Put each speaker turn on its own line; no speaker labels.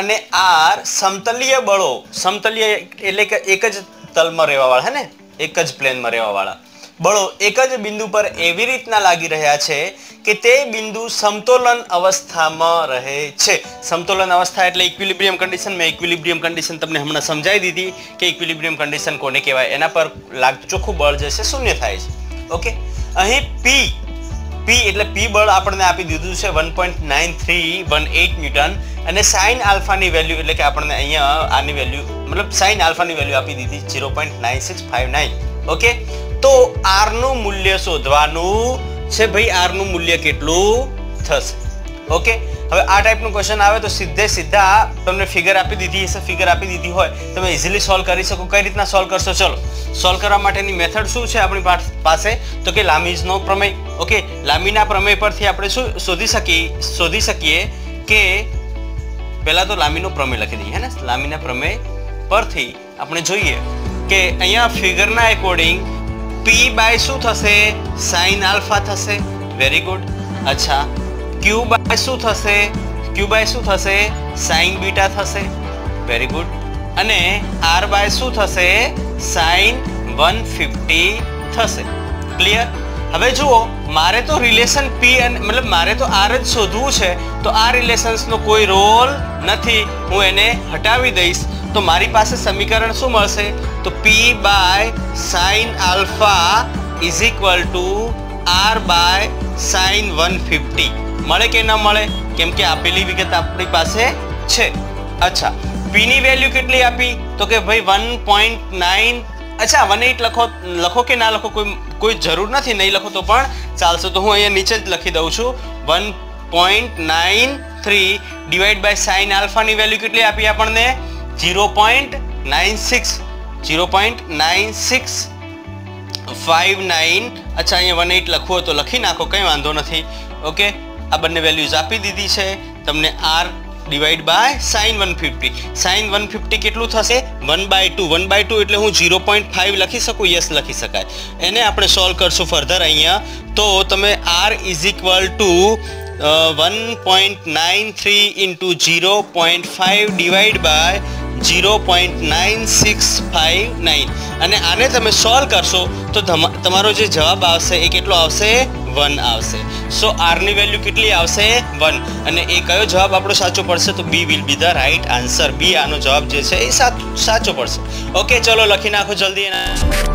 અને આર સમતલીય બળો, સમતલીય એટલે કે એક જ તલમાં રહેવાવાળા હે ને, એક જ પ્લેનમાં રહેવાવાળા બળો એક જ બિંદુ પર એવી રીતના લાગી રહ્યા છે કે તે બિંદુ સમતોલન અવસ્થામાં રહે છે. સમતોલન અવસ્થા એટલે ઇક્વિલિબ્રિયમ કન્ડિશન. મેં ઇક્વિલિબ્રિયમ કન્ડિશન તમને હમણાં સમજાવી દીધી કે ઇક્વિલિબ્રિયમ કન્ડિશન કોને કહેવાય. એના પર લાગતું ચોખ્ખું બળ જે છે શૂન્ય થાય છે. ઓકે, અહીં પી એટલે પી બળ આપણને આપી દીધું છે 1.9318 ન્યૂટન અને સાઇન આલ્ફાની વેલ્યુ એટલે કે આપણને અહીંયા આની વેલ્યુ મતલબ સાઇન આલ્ફાની વેલ્યુ આપી દીધી 0.9659. ઓકે, તો આર નું મૂલ્ય શોધવાનું છે ભાઈ. આર નું મૂલ્ય કેટલું થશે? ઓકે, હવે આ ટાઈપનું ક્વેશ્ચન આવે તો સીધા તમને ફિગર આપી દીધી હશે. ફિગર આપી દીધી હોય તમે ઇઝીલી સોલ્વ કરી શકો. કઈ રીતના સોલ્વ કરશો? ચલો, સોલ્વ કરવા માટેની મેથડ શું છે આપણી પાસે? તો કે લામીઝનો પ્રમેય. ઓકે, લામીના પ્રમેય પરથી આપણે શું શોધી શકીએ કે પહેલા તો લામીનો પ્રમેય લખી દઈએ હે ને. લામીના પ્રમેય પરથી આપણે જોઈએ કે અહીંયા ફિગરના એકોર્ડિંગ પી બાય શું થશે? સાઇન આલ્ફા થશે. Very good. અચ્છા, ક્યુ બાય શું થશે? ક્યુ બાય શું થશે? સાઇન બીટા થશે. Very good. અને આર બાય શું થશે? સાઇન 150 થશે. ક્લિયર? હવે જુઓ, મારે તો રિલેશન પી અને મતલબ મારે તો આર જ શોધવું છે, તો આ રિલેશન્સનો કોઈ રોલ નથી. હું એને હટાવી દઈશ તો મારી પાસે સમીકરણ શું મળશે? તો P by sine alpha is equal to R by sine 150 મળે કે ન મળે? કેમ કે આપેલી વિગત આપણી પાસે છે. અચ્છા, પી ની વેલ્યુ કેટલી આપી? તો કે ભાઈ 1.9. અચ્છા, 18 લખો કે ના લખો કોઈ જરૂર નથી, નહીં લખો તો પણ ચાલશે. તો હું અહીંયા નીચે જ લખી દઉં છું 1.93 ડિવાઈડ બાય સાઇન આલ્ફાની વેલ્યુ કેટલી આપી આપણને? 0.9659. અચ્છા, અહીંયા 18 લખવું હોય તો લખી નાખો, કંઈ વાંધો નથી. ઓકે, આ બંને વેલ્યુઝ આપી દીધી છે તમને. R divide by sine 150. Sine 150 કેટલું થશે? 1/2. 1/2 એટલે હું 0.5 લખી શકું? યસ, લખી શકાય. એને આપણે સોલ્વ કરશું ફર્ધર અહીંયા. તો તમે R is equal to 1.93 into 0.5 divide by 0.9659 અને આને તમે સોલ્વ કરશો તો તમારો જે જવાબ આવશે એ કેટલો આવશે? 1 આવશે. સો આર ની વેલ્યુ કેટલી આવશે? 1. અને એ કયો જવાબ આપણો સાચો પડશે? તો B will be the right answer. B આનો જવાબ જે છે એ સાચો પડશે. ઓકે, ચલો લખી નાખો જલ્દી.